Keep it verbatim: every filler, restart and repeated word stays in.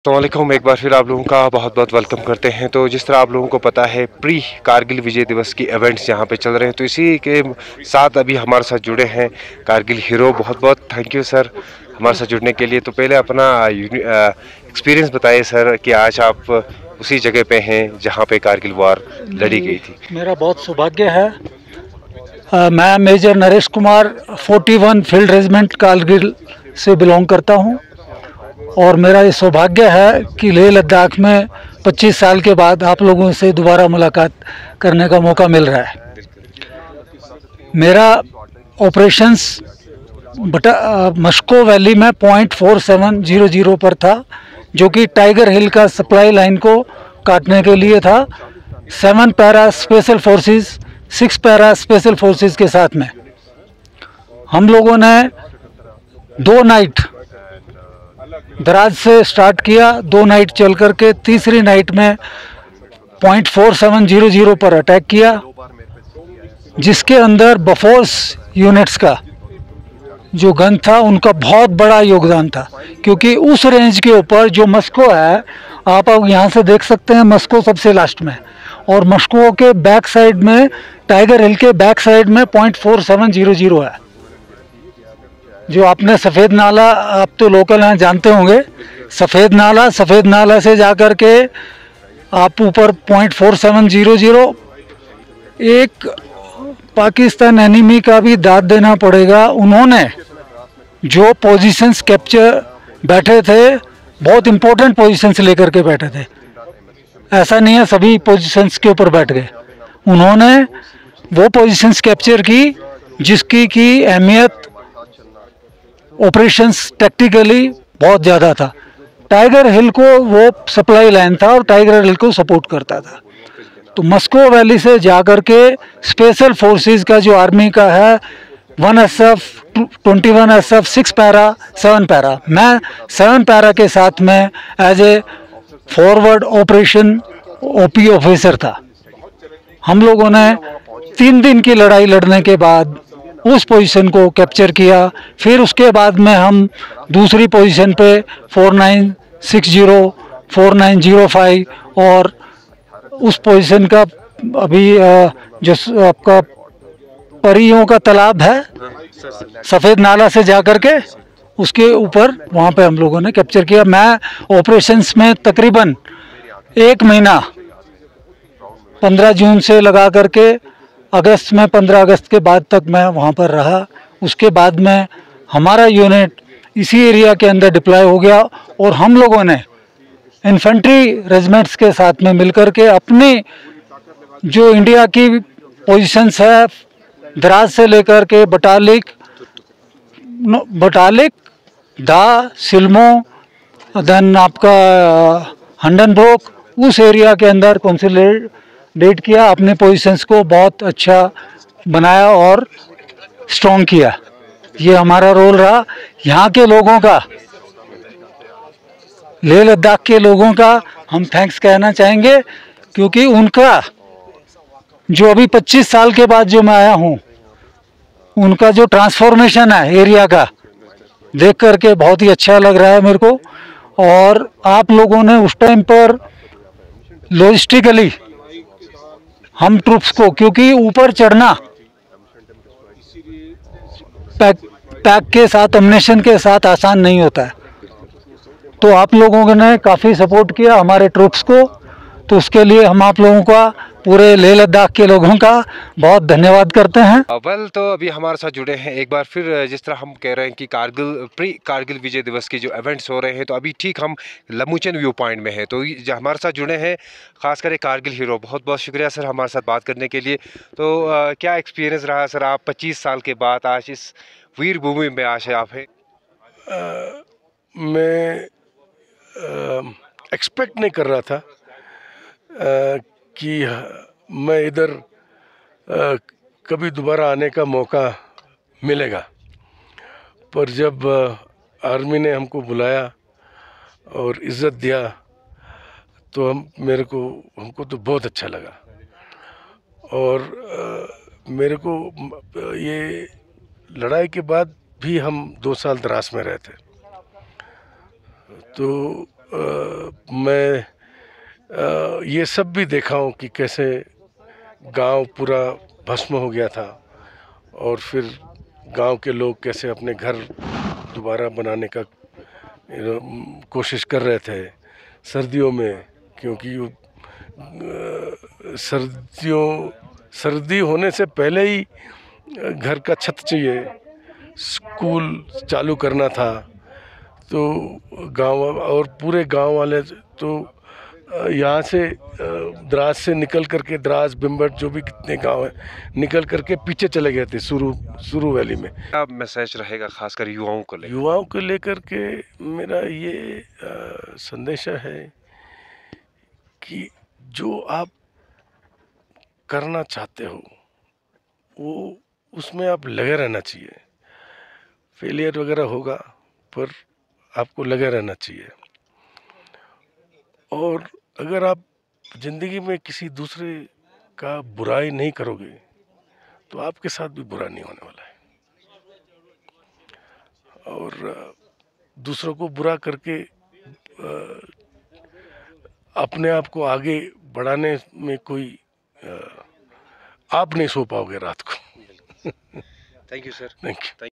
अस्सलामुअलैकुम, एक बार फिर आप लोगों का बहुत बहुत वेलकम करते हैं। तो जिस तरह आप लोगों को पता है, प्री कारगिल विजय दिवस की इवेंट्स यहाँ पे चल रहे हैं, तो इसी के साथ अभी हमारे साथ जुड़े हैं कारगिल हीरो। बहुत बहुत थैंक यू सर हमारे साथ जुड़ने के लिए। तो पहले अपना एक्सपीरियंस बताइए सर कि आज आप उसी जगह पे हैं जहाँ पे कारगिल वार लड़ी गई थी। मेरा बहुत सौभाग्य है। आ, मैं मेजर नरेश कुमार इकतालीस फील्ड रेजिमेंट कारगिल से बिलोंग करता हूं और मेरा ये सौभाग्य है कि लेह लद्दाख में पच्चीस साल के बाद आप लोगों से दोबारा मुलाकात करने का मौका मिल रहा है। मेरा ऑपरेशंस बटा मस्को वैली में point four seven zero zero पर था, जो कि टाइगर हिल का सप्लाई लाइन को काटने के लिए था। Seven para special forces, six para special forces के साथ में हम लोगों ने दो नाइट दराज से स्टार्ट किया, दो नाइट चल करके तीसरी नाइट में point four seven zero zero पर अटैक किया, जिसके अंदर बफोर्स यूनिट्स का जो गन था उनका बहुत बड़ा योगदान था। क्योंकि उस रेंज के ऊपर जो मस्को है, आप अब यहाँ से देख सकते हैं, मस्को सबसे लास्ट में, और मस्को के बैक साइड में, टाइगर हिल के बैक साइड में point four seven zero zero है। जो आपने सफ़ेद नाला, आप तो लोकल हैं जानते होंगे, सफ़ेद नाला, सफ़ेद नाला से जाकर के आप ऊपर point four seven zero zero, एक पाकिस्तान एनिमी का भी दाद देना पड़ेगा। उन्होंने जो पोजीशंस कैप्चर बैठे थे, बहुत इम्पोर्टेंट पोजीशंस लेकर के बैठे थे। ऐसा नहीं है सभी पोजीशंस के ऊपर बैठ गए, उन्होंने वो पोजीशंस कैप्चर की जिसकी की अहमियत ऑपरेशंस टैक्टिकली बहुत ज़्यादा था। टाइगर हिल को वो सप्लाई लाइन था और टाइगर हिल को सपोर्ट करता था। तो मस्को वैली से जाकर के स्पेशल फोर्सेस का जो आर्मी का है, one S F, twenty one S F, six para, seven para, मैं सेवन पैरा के साथ में as a forward operation OP officer था। हम लोगों ने तीन दिन की लड़ाई लड़ने के बाद उस पोजीशन को कैप्चर किया। फिर उसके बाद में हम दूसरी पोजीशन पे four nine six zero, four nine zero five और उस पोजीशन का अभी जो आपका परियों का तालाब है, सफ़ेद नाला से जाकर के उसके ऊपर, वहाँ पे हम लोगों ने कैप्चर किया। मैं ऑपरेशंस में तकरीबन एक महीना पंद्रह जून से लगा करके अगस्त में, पंद्रह अगस्त के बाद तक मैं वहाँ पर रहा। उसके बाद में हमारा यूनिट इसी एरिया के अंदर डिप्लॉय हो गया और हम लोगों ने इन्फेंट्री रेजिमेंट्स के साथ में मिलकर के अपनी जो इंडिया की पोजीशंस है, द्रास से लेकर के बटालिक, बटालिक, दा, सिल्मो, देन आपका हंडनब्रोक, उस एरिया के अंदर कंसोलिडेट किया, अपने पोजीशंस को बहुत अच्छा बनाया और स्ट्रॉन्ग किया। ये हमारा रोल रहा। यहाँ के लोगों का, लेह लद्दाख के लोगों का हम थैंक्स कहना चाहेंगे, क्योंकि उनका जो अभी पच्चीस साल के बाद जो मैं आया हूँ, उनका जो ट्रांसफॉर्मेशन है एरिया का, देख करके बहुत ही अच्छा लग रहा है मेरे को। और आप लोगों ने उस टाइम पर लॉजिस्टिकली हम ट्रूप्स को, क्योंकि ऊपर चढ़ना पैक पैक के साथ, अम्युनिशन के साथ आसान नहीं होता है, तो आप लोगों ने काफ़ी सपोर्ट किया हमारे ट्रूप्स को। तो उसके लिए हम आप लोगों का, पूरे लेह लद्दाख के लोगों का बहुत धन्यवाद करते हैं। वेल, तो अभी हमारे साथ जुड़े हैं एक बार फिर, जिस तरह हम कह रहे हैं कि कारगिल प्री कारगिल विजय दिवस के जो इवेंट्स हो रहे हैं, तो अभी ठीक हम लमुचन व्यू पॉइंट में हैं। तो जो हमारे साथ जुड़े हैं खासकर कारगिल हीरो, बहुत बहुत शुक्रिया सर हमारे साथ बात करने के लिए। तो आ, क्या एक्सपीरियंस रहा सर, आप पच्चीस साल के बाद आज इस वीर भूमि में आज आप हैं? मैं एक्सपेक्ट नहीं कर रहा था आ, कि मैं इधर आ, कभी दोबारा आने का मौका मिलेगा, पर जब आ, आर्मी ने हमको बुलाया और इज़्ज़त दिया, तो हम मेरे को हमको तो बहुत अच्छा लगा। और आ, मेरे को ये लड़ाई के बाद भी हम दो साल द्रास में रहे थे, तो आ, मैं आ, ये सब भी देखा हूँ कि कैसे गांव पूरा भस्म हो गया था और फिर गांव के लोग कैसे अपने घर दोबारा बनाने का कोशिश कर रहे थे सर्दियों में, क्योंकि सर्दियों सर्दी होने से पहले ही घर का छत चाहिए, स्कूल चालू करना था। तो गांव और पूरे गांव वाले तो यहाँ से द्रास से निकल करके, द्रास बिम्बट जो भी कितने गांव हैं, निकल करके पीछे चले गए थे सुरू सुरू वैली में। क्या मैसेज रहेगा खासकर युवाओं को लेकर? युवाओं को लेकर के मेरा ये आ, संदेश है कि जो आप करना चाहते हो वो उसमें आप लगे रहना चाहिए। फेलियर वगैरह होगा पर आपको लगे रहना चाहिए। और अगर आप ज़िंदगी में किसी दूसरे का बुराई नहीं करोगे तो आपके साथ भी बुरा नहीं होने वाला है। और दूसरों को बुरा करके अपने आप को आगे बढ़ाने में कोई आप नहीं सो पाओगे रात को। Thank you sir. Thank you.